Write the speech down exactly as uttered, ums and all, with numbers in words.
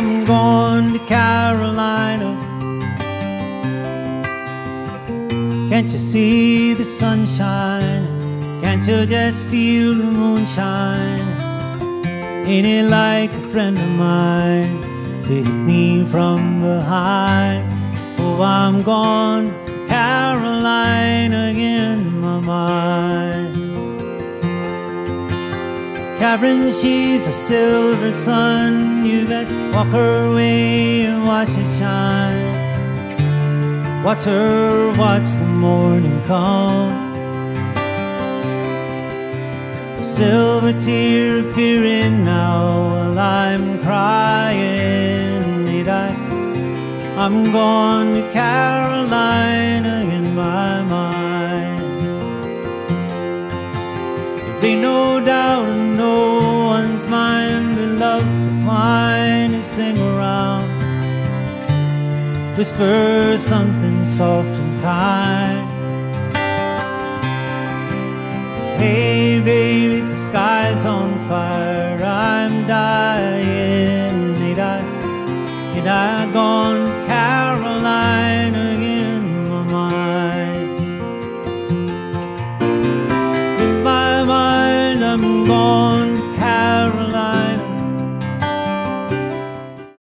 I'm going to Carolina. Can't you see the sunshine? Can't you just feel the moonshine? Ain't it like a friend of mine to hit me from behind? Oh, I'm gone to Carolina in my mind. Karen, she's a silver sun. You best walk her way and watch it shine. Watch her watch the morning come. A silver tear appearing now while I'm crying. Need I? I'm gone to Carolina in my mind. There'll be no doubt in no one's mind that love's the finest thing around. Whisper something soft and kind. Hey baby, the sky's on fire, I'm dying. Need I, need I gone to Carolina in my mind? In my mind I'm gone